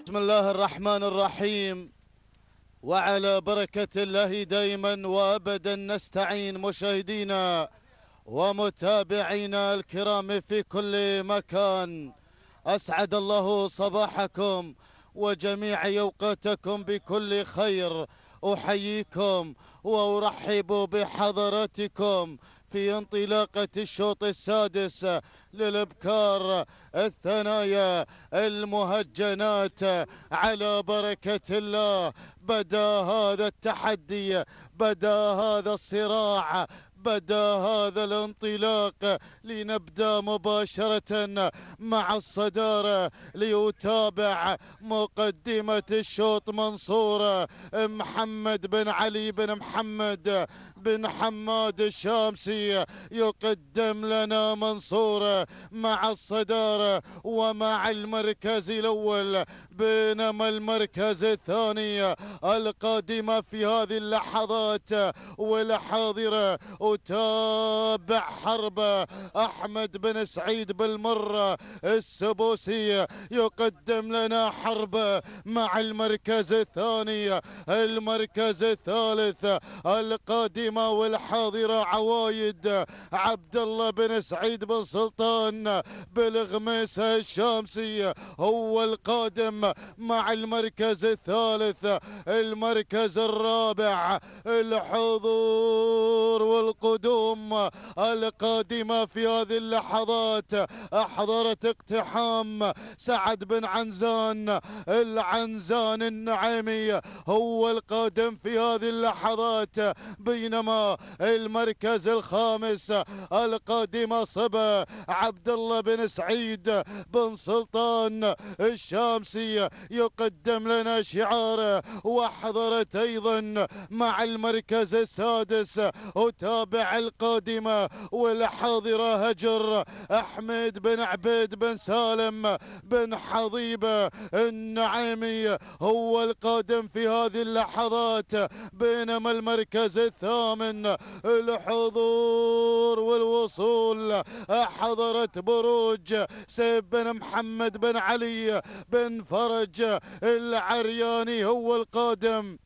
بسم الله الرحمن الرحيم. وعلى بركة الله دائما وأبدا نستعين مشاهدينا ومتابعينا الكرام في كل مكان. أسعد الله صباحكم وجميع أوقاتكم بكل خير. أحييكم وأرحب بحضراتكم في انطلاقة الشوط السادس للابكار الثنايا المهجنات. على بركة الله بدا هذا التحدي، بدا هذا الصراع، بدا هذا الانطلاق. لنبدأ مباشرة مع الصدارة. ليتابع مقدمة الشوط منصور محمد بن علي بن محمد بن حماد الشامسي. يقدم لنا منصور مع الصدارة ومع المركز الأول، بينما المركز الثاني القادمة في هذه اللحظات والحاضرة وتابع حرب أحمد بن سعيد بالمرة السبوسي. يقدم لنا حرب مع المركز الثاني. المركز الثالث القادمة والحاضرة عوايد عبد الله بن سعيد بن سلطان بالغميسة الشامسي هو القادم مع المركز الثالث. المركز الرابع الحضور والقدوم القادمة في هذه اللحظات أحضرت اقتحام سعد بن عنزان العنزان النعيمي هو القادم في هذه اللحظات. بينما المركز الخامس القادمة صبا عبد الله بن سعيد بن سلطان الشامسي يقدم لنا شعاره. واحضرت ايضا مع المركز السادس وتابع القادمة والحاضرة هجر احمد بن عبيد بن سالم بن حضيبة النعيمي هو القادم في هذه اللحظات. بينما المركز الثامن الحضور والوصول حضرت بروج سيف بن محمد بن علي بن فرج العرياني هو القادم.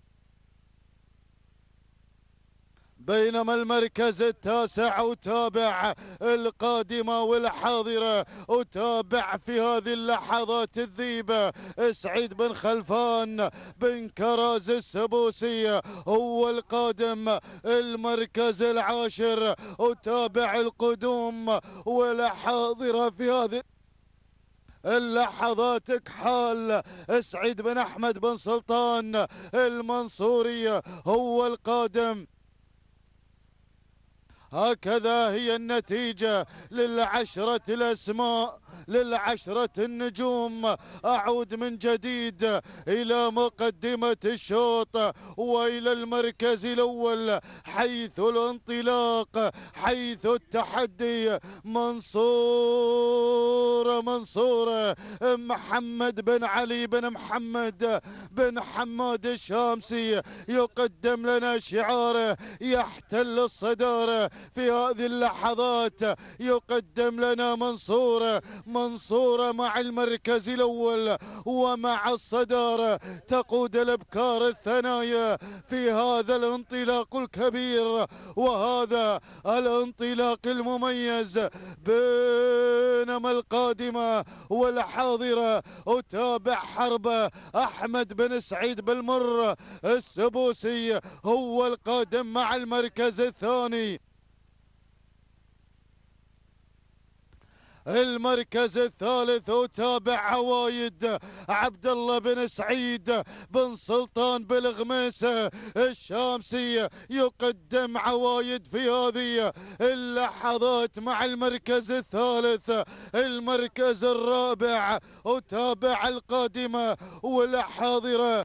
بينما المركز التاسع وتابع القادمة والحاضرة وتابع في هذه اللحظات الذيبة سعيد بن خلفان بن كراز السبوسي هو القادم. المركز العاشر وتابع القدوم والحاضرة في هذه اللحظات كحال سعيد بن أحمد بن سلطان المنصوري هو القادم. هكذا هي النتيجة للعشرة الأسماء، للعشرة النجوم. أعود من جديد إلى مقدمة الشوط وإلى المركز الأول حيث الانطلاق، حيث التحدي. منصور محمد بن علي بن محمد بن حماد الشامسي يقدم لنا شعاره يحتل الصدارة في هذه اللحظات. يقدم لنا منصور مع المركز الأول ومع الصدارة تقود الأبكار الثنايا في هذا الانطلاق الكبير وهذا الانطلاق المميز. بينما القادمة والحاضرة وتابع حرب أحمد بن سعيد بالمر السبوسي هو القادم مع المركز الثاني. المركز الثالث وتابع عوايد عبد الله بن سعيد بن سلطان بالغميسة الشامسي يقدم عوايد في هذه اللحظات مع المركز الثالث. المركز الرابع وتابع القادمة والحاضرة.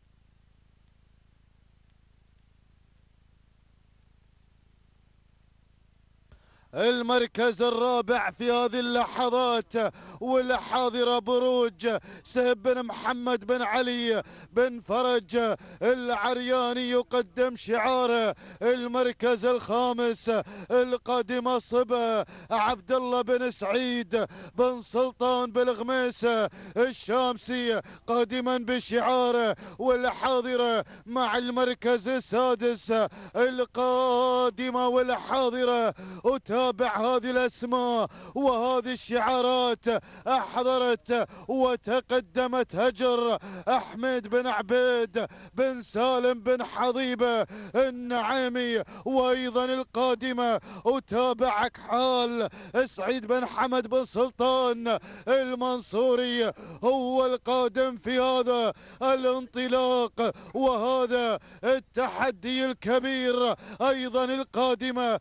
المركز الرابع في هذه اللحظات والحاضرة بروج سهب بن محمد بن علي بن فرج العرياني يقدم شعاره. المركز الخامس القادمة صبا عبد الله بن سعيد بن سلطان بالغميسة الشامسي قادما بشعاره. والحاضرة مع المركز السادس القادمة والحاضرة. أتابع هذه الأسماء وهذه الشعارات. أحضرت وتقدمت هجر أحمد بن عبيد بن سالم بن حضيبة النعيمي، وأيضا القادمة أتابعك حال سعيد بن حمد بن سلطان المنصوري هو القادم في هذا الانطلاق وهذا التحدي الكبير. أيضا القادمة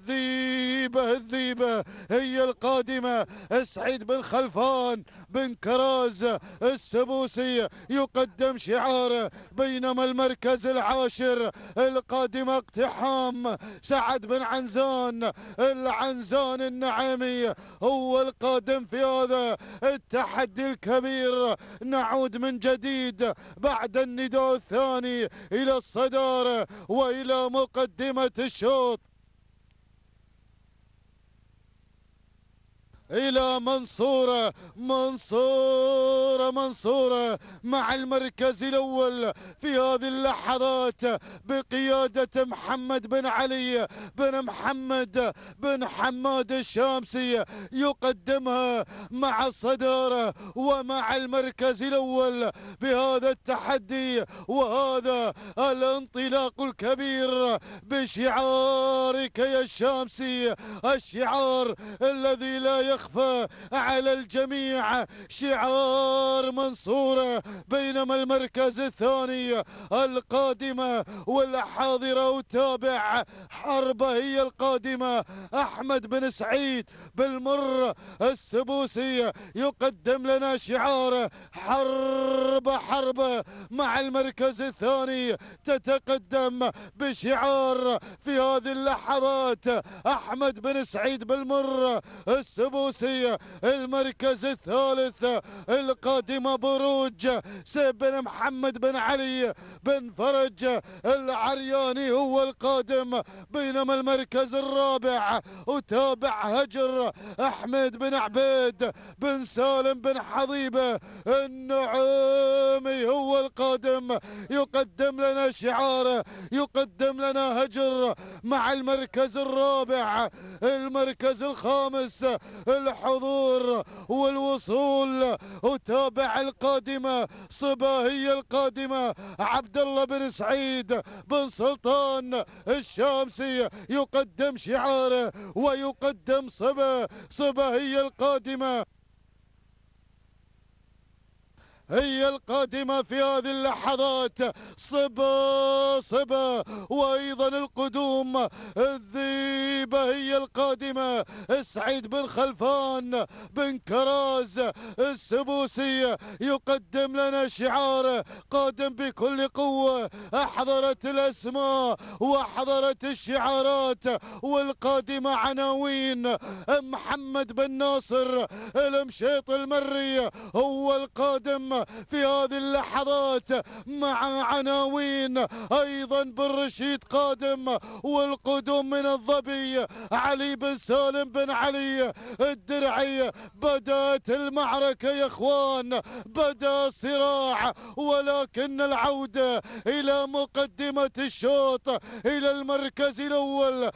الذيبة هي القادمة سعيد بن خلفان بن كراز السبوسي يقدم شعاره. بينما المركز العاشر القادمة اقتحام سعد بن عنزان العنزان النعيمي هو القادم في هذا التحدي الكبير. نعود من جديد بعد النداء الثاني إلى الصدارة وإلى مقدمة الشوط إلى منصورة مع المركز الأول في هذه اللحظات بقيادة محمد بن علي بن محمد بن حماد الشامسي يقدمها مع الصدارة ومع المركز الأول بهذا التحدي وهذا الانطلاق الكبير بشعارك يا الشامسي، الشعار الذي لا يخفى على الجميع، شعار منصورة. بينما المركز الثاني القادمة والحاضرة وتابع حربة هي القادمة أحمد بن سعيد بالمر السبوسي يقدم لنا شعار حربة مع المركز الثاني تتقدم بشعار في هذه اللحظات أحمد بن سعيد بالمر السبوسي. المركز الثالث القادمة بروج سيب بن محمد بن علي بن فرج العرياني هو القادم. بينما المركز الرابع أتابع هجر أحمد بن عبيد بن سالم بن حضيبة النعيمي هو القادم يقدم لنا شعاره، يقدم لنا هجر مع المركز الرابع. المركز الخامس الحضور والوصول أتابع القادمة صبا هي القادمة عبد الله بن سعيد بن سلطان الشامسي يقدم شعاره ويقدم صبا هي القادمة، هي القادمة في هذه اللحظات صبا وأيضا القدوم الذيبة هي القادمة سعيد بن خلفان بن كراز السبوسي يقدم لنا شعاره قادم بكل قوة. أحضرت الأسماء وأحضرت الشعارات والقادمة عناوين محمد بن ناصر المشيط المري هو القادم في هذه اللحظات مع عناوين أيضا بن رشيد قادم والقدوم من الظبي علي بن سالم بن علي الدرعي. بدأت المعركة يا اخوان، بدأ الصراع، ولكن العودة إلى مقدمة الشوط إلى المركز الأول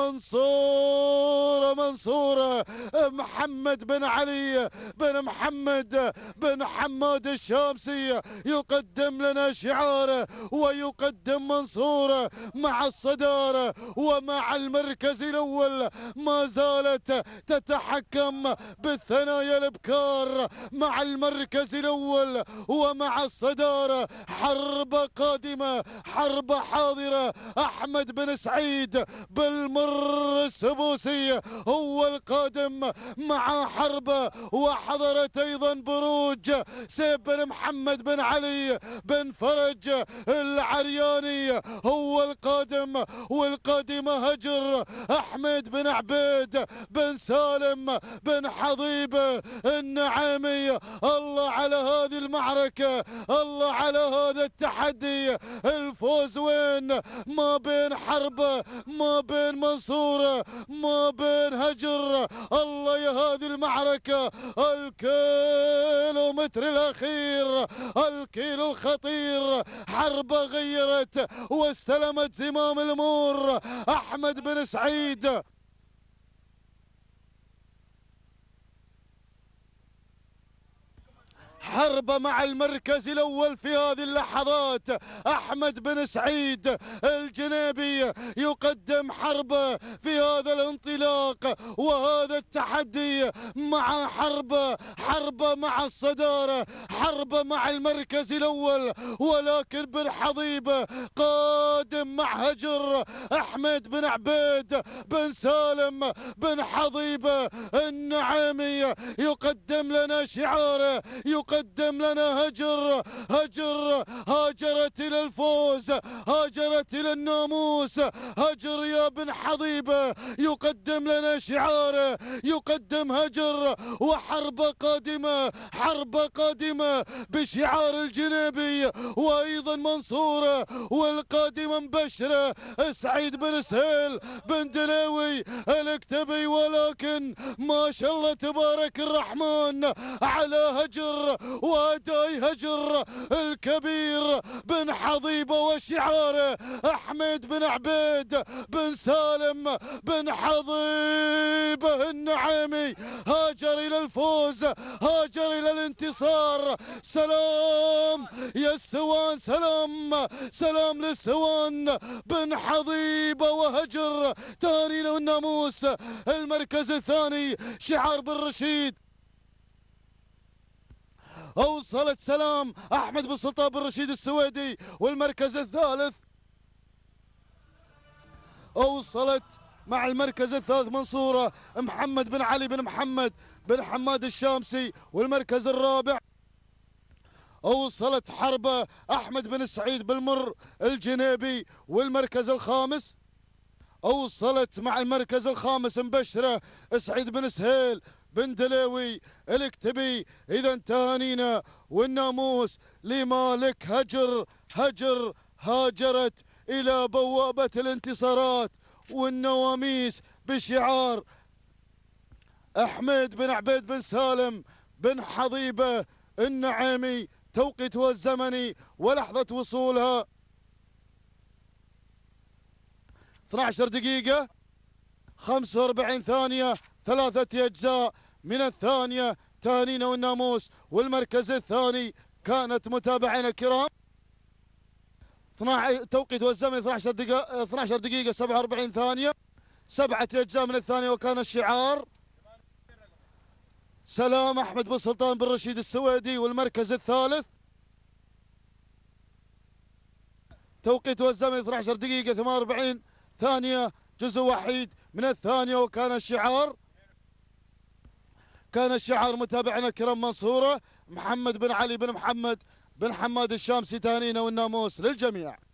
منصورة محمد بن علي بن محمد بن حماد الشامسي يقدم لنا شعاره ويقدم منصورة مع الصدارة ومع المركز الأول ما زالت تتحكم بالثنايا الابكار مع المركز الأول ومع الصدارة. حرب قادمة، حرب حاضرة. أحمد بن سعيد بالمر السبوسي هو القادم مع حرب، وحضرت أيضا بروج سيب بن محمد بن علي بن فرج العرياني هو القادم، والقادمة هجر أحمد بن عبيد بن سالم بن حضيب النعامي. الله على هذه المعركة، الله على هذا التحدي. الفوز وين؟ ما بين حربة، ما بين منصورة، ما بين هجر. الله يا هذه المعركة، الكيلومتر الأخير، الكيلو الخطير. حربة غيرت واستلمت زمام الأمور. أحمد بن سعيد حربة مع المركز الأول في هذه اللحظات. أحمد بن سعيد الجنيبي يقدم حربة في هذا الانطلاق وهذا التحدي مع حربة مع الصدارة، حربة مع المركز الأول. ولكن بن حضيب قادم مع هجر أحمد بن عبيد بن سالم بن حضيب النعامي يقدم لنا شعاره، يقدم لنا هجر. هاجرت إلى الفوز، هاجرت إلى الناموس. هجر يا بن حضيبة يقدم لنا شعاره، يقدم هجر. وحربة قادمة، حربة قادمة بشعار الجنيبي وأيضا منصورة. والقادمة مبشرة سعيد بن سهيل بن دليوي الاكتبي. ولكن ما شاء الله تبارك الرحمن على هجر وأداء هجر الكبير بن حضيبة وشعاره أحمد بن عبيد بن سالم بن حضيبة النعامي. هاجر إلى الفوز، هاجر إلى الانتصار. سلام يا السوان، سلام للسوان بن حضيبة وهجر. تهانينا والناموس. المركز الثاني شعار بن رشيد. أوصلت سلام أحمد بن سلطان بن رشيد السويدي. والمركز الثالث أوصلت مع المركز الثالث منصورة محمد بن علي بن محمد بن حماد الشامسي. والمركز الرابع أوصلت حربة أحمد بن سعيد بالمر الجنيبي. والمركز الخامس أوصلت مع المركز الخامس مبشرة سعيد بن سهيل بن دليوي الاكتبي. إذا تهانينا والناموس لمالك هجر هاجرت إلى بوابة الانتصارات والنواميس بشعار أحمد بن عبيد بن سالم بن حضيبة النعامي. توقيتها الزمني ولحظة وصولها 12 دقيقة 45 ثانية 3 أجزاء من الثانية. تهانينا والناموس. والمركز الثاني كانت متابعينا الكرام توقيت والزمن 12 دقيقة 47 ثانية 7 أجزاء من الثانية. وكان الشعار سلام أحمد بن سلطان بن رشيد السويدي. والمركز الثالث توقيت والزمن 12 دقيقة 48 ثانية جزء وحيد من الثانية. وكان الشعار متابعنا الكرام منصورة محمد بن علي بن محمد بن حماد الشامسي. تهانينا والناموس للجميع.